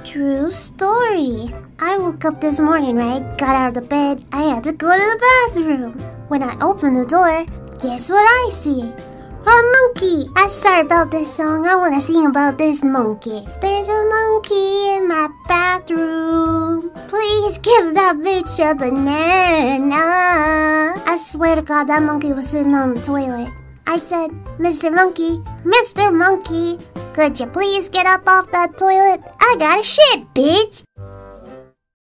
True story. I woke up this morning, right? Got out of the bed. I had to go to the bathroom. When I opened the door, guess what I see? A monkey! I started about this song. I want to sing about this monkey. There's a monkey in my bathroom. Please give that bitch a banana. I swear to God, that monkey was sitting on the toilet. I said, Mr. Monkey, could you please get up off that toilet? I gotta shit, bitch.